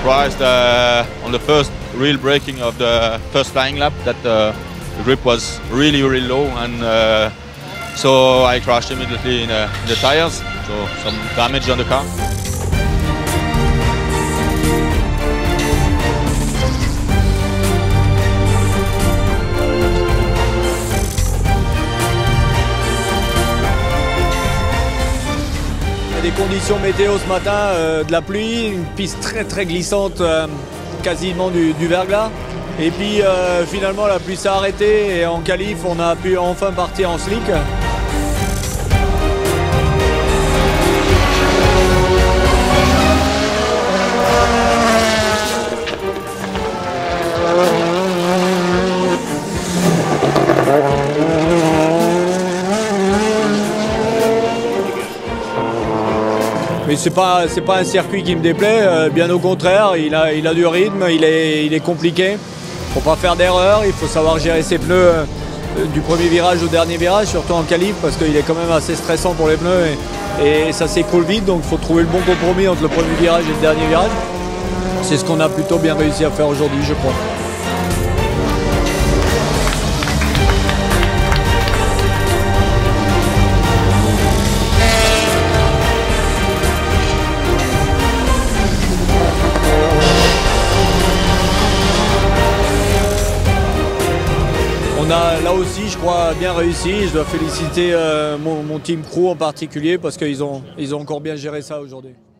surprised on the first real braking of the first flying lap that the grip was really low, and so I crashed immediately in the tires, so some damage on the car. Des conditions météo ce matin, de la pluie, une piste très glissante, quasiment du verglas. Et puis finalement la pluie s'est arrêtée et en qualif on a pu enfin partir en slick. Mais c'est pas un circuit qui me déplaît, bien au contraire, il a du rythme, il est compliqué. Faut pas faire d'erreur, il faut savoir gérer ses pneus du premier virage au dernier virage, surtout en qualif, parce qu'il est quand même assez stressant pour les pneus et ça s'écroule vite, donc il faut trouver le bon compromis entre le premier virage et le dernier virage. C'est ce qu'on a plutôt bien réussi à faire aujourd'hui, je crois. On a là aussi, je crois, bien réussi. Je dois féliciter mon team crew en particulier parce qu'ils ont encore bien géré ça aujourd'hui.